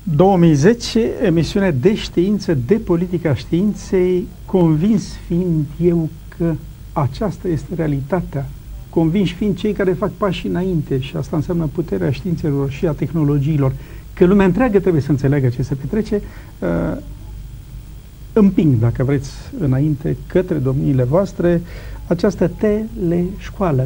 2010, emisiune de știință, de politica științei, convins fiind eu că aceasta este realitatea, convinși fiind cei care fac pași înainte, și asta înseamnă puterea științelor și a tehnologiilor, că lumea întreagă trebuie să înțeleagă ce se petrece, împing, dacă vreți, înainte, către domniile voastre, această teleșcoală,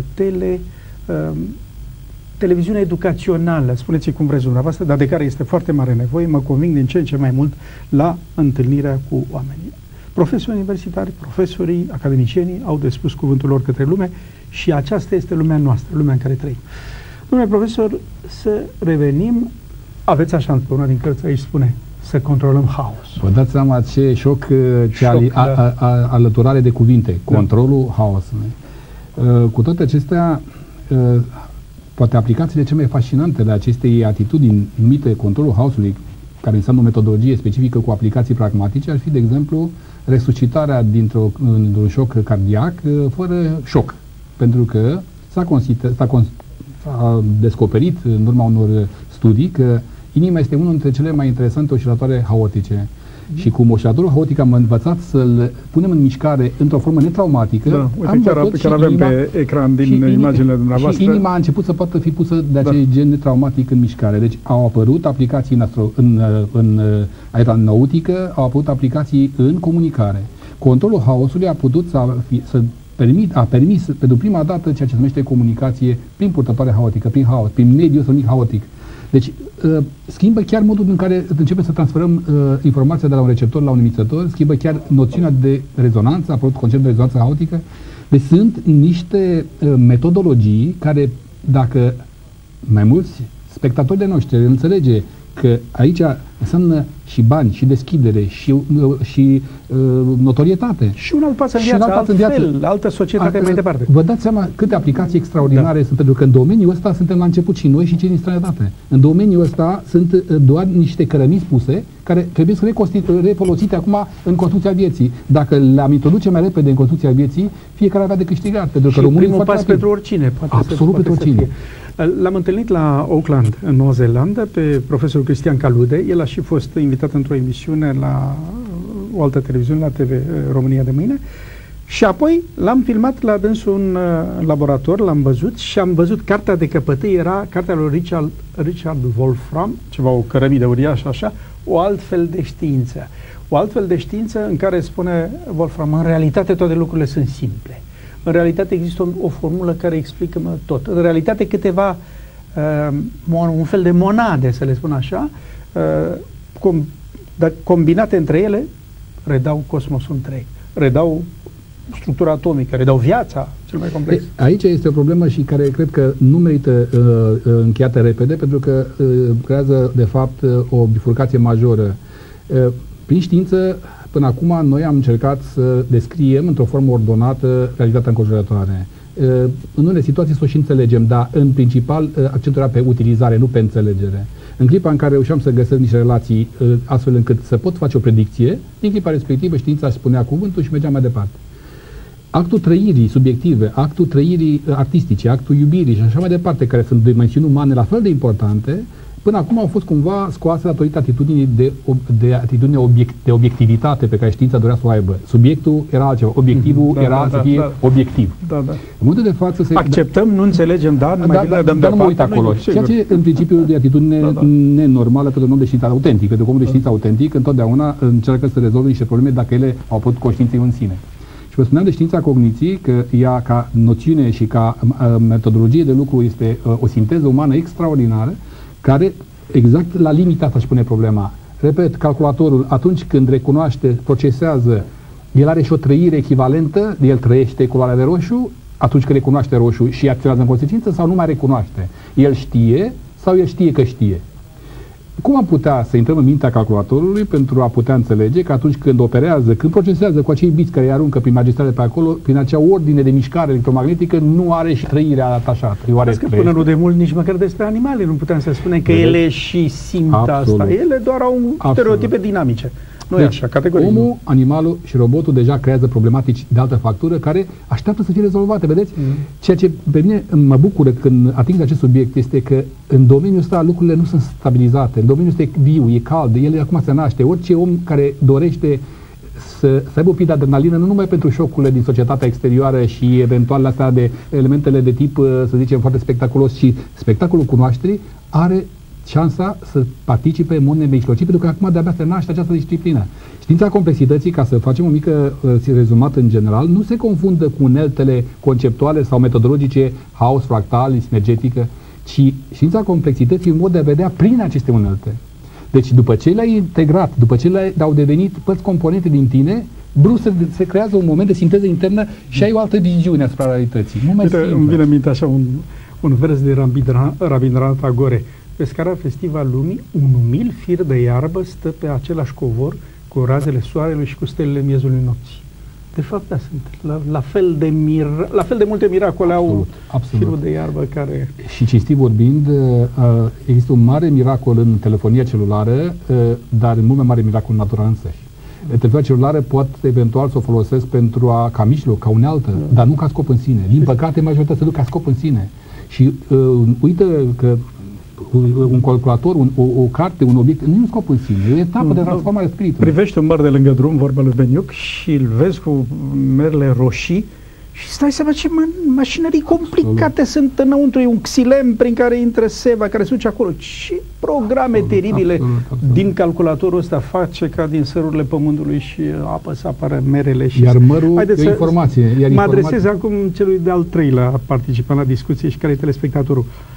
televiziune educațională, spuneți cum vreți dumneavoastră, dar de care este foarte mare nevoie, mă conving din ce în ce mai mult la întâlnirea cu oamenii. Profesorii universitari, profesorii, academicienii au de spus cuvântul lor către lume și aceasta este lumea noastră, lumea în care trăim. Domnule profesor, să revenim, aveți așa pe una din cărți, aici spune, să controlăm haosul. Vă dați seama ce șoc, alăturare de cuvinte, controlul haosului. Cu toate acestea, poate aplicațiile cele mai fascinante de acestei atitudini numite controlul haosului, care înseamnă o metodologie specifică cu aplicații pragmatice, ar fi, de exemplu, resuscitarea dintr-un șoc cardiac fără șoc. Pentru că s-a descoperit în urma unor studii că inima este unul dintre cele mai interesante oscilatoare haotice. Și cum oscilatorul haotic am învățat să-l punem în mișcare într-o formă netraumatică. Da, uite, chiar avem pe ecran din imaginile dumneavoastră. Și inima a început să poată fi pusă de acest gen netraumatic în mișcare. Deci au apărut aplicații în aeronautică, au apărut aplicații în comunicare. Controlul haosului a putut a permis pentru prima dată ceea ce se numește comunicație prin purtătoare haotică, prin haos, prin mediul haotic. Deci schimbă chiar modul în care începem să transferăm informația de la un receptor la un emițător, schimbă chiar noțiunea de rezonanță, a apărut conceptul de rezonanță haotică. Deci sunt niște metodologii care, dacă mai mulți spectatori de noștri înțelege că aici înseamnă și bani, și deschidere, și notorietate. Și un alt pas în viață, altfel, altă societate mai departe. Vă dați seama câte aplicații extraordinare sunt, pentru că în domeniul ăsta suntem la început și noi și cei din străinătate. În domeniul ăsta sunt doar niște cărămizi puse, care trebuie să refolosite acum în construcția vieții. Dacă le-am introduce mai repede în construcția vieții, fiecare avea de câștigat. Pentru că primul pas pentru oricine. Absolut pentru oricine. L-am întâlnit la Auckland, în Noua Zeelandă, pe profesorul Cristian Calude. El a și fost invitat într-o emisiune la o altă televiziune, la TV România de mâine. Și apoi l-am filmat la dânsul un laborator, l-am văzut și am văzut cartea de căpătâi, era cartea lui Richard Wolfram, ceva, o cărămidă uriașă așa, o altfel de știință. O altfel de știință în care spune Wolfram, în realitate toate lucrurile sunt simple. În realitate există o formulă care explică tot. În realitate câteva, un fel de monade, să le spun așa, combinate între ele, redau cosmosul întreg, redau structura atomică, redau viața cel mai complex. Aici este o problemă și care cred că nu merită încheiată repede, pentru că creează, de fapt, o bifurcație majoră. Prin știință, până acum, noi am încercat să descriem într-o formă ordonată realitatea înconjurătoare. În unele situații să o și înțelegem, dar în principal accentul era pe utilizare, nu pe înțelegere. În clipa în care reușeam să găsesc niște relații astfel încât să pot face o predicție, din clipa respectivă știința spunea cuvântul și mergeam mai departe. Actul trăirii subiective, actul trăirii artistice, actul iubirii și așa mai departe, care sunt dimensiuni umane la fel de importante, până acum au fost cumva scoase datorită atitudinii de obiectivitate pe care știința dorea să o aibă. Subiectul era altceva, obiectivul era să fie obiectiv. În momentul de față acceptăm, nu înțelegem, dar nu mă uit acolo. Ceea ce în principiu de atitudine nenormală pentru un om de știință autentic. Pentru că omul de știință autentic întotdeauna încearcă să rezolve niște probleme dacă ele au apărut conștiinței în sine. Și vă spuneam de știința cogniției că ea ca noțiune și ca metodologie de lucru este o sinteză umană extraordinară, care exact la limita asta își pune problema. Repet, calculatorul atunci când recunoaște, procesează, el are și o trăire echivalentă, el trăiește culoarea de roșu, atunci când recunoaște roșu și acționează în consecință, sau nu mai recunoaște. El știe sau el știe că știe. Cum am putea să intrăm în mintea calculatorului pentru a putea înțelege că atunci când operează, când procesează cu acei biți care îi aruncă prin magistrale pe acolo, prin acea ordine de mișcare electromagnetică, nu are și trăirea atașată. Până nu de mult nici măcar despre animale nu putem să spunem că ele și simt asta. Ele doar au stereotipe dinamice. Nu e așa, categoric. Omul, animalul și robotul deja creează problematici de altă factură care așteaptă să fie rezolvate, vedeți? Ceea ce pe mine mă bucură când ating acest subiect este că în domeniul ăsta lucrurile nu sunt stabilizate, în domeniul ăsta e viu, e cald, el acum se naște. Orice om care dorește să aibă o pic de adrenalină, nu numai pentru șocurile din societatea exterioară și eventualele astea de elementele de tip, să zicem, foarte spectaculos, și spectacolul cunoașterii, are șansa să participe în mod nemijlocit, pentru că acum de-abia se naște această disciplină. Știința complexității, ca să facem o mică rezumat în general, nu se confundă cu uneltele conceptuale sau metodologice, haos, fractal, sinergetică, ci știința complexității în mod de a vedea prin aceste unelte. Deci după ce le-ai integrat, după ce le-au devenit părți componente din tine, brusc se creează un moment de sinteză internă și ai o altă viziune asupra realității. Nu mai îmi vine în minte așa un vers de Rabindranath Tagore. Pe scara festivă a lumii, un umil fir de iarbă stă pe același covor cu razele soarelui și cu stelele miezului nopții. De fapt, da, sunt la fel de multe miracole au firul de iarbă care... Și cinstit vorbind, există un mare miracol în telefonia celulară, dar mult mai mare miracol în natura însăși. Telefonia celulară poate eventual să o folosesc ca mijloc, ca unealtă, dar nu ca scop în sine. Din păcate, majoritatea se duc ca scop în sine. Și uită că un calculator, o carte, un obiect, nu e un scop în sine, e o etapă de transformare a spiritului. Privești un măr de lângă drum, vorba lui Beniuc, și îl vezi cu merele roșii și îți dai seama ce mașinării complicate sunt înăuntru. E un xilem prin care intră seva, care se duce acolo. Ce programe teribile din calculatorul ăsta face ca din sărurile pământului și apă să apară merele. Și iar mărul e informație. Mă adresez acum celui de-al treilea participant la discuție și care e telespectatorul.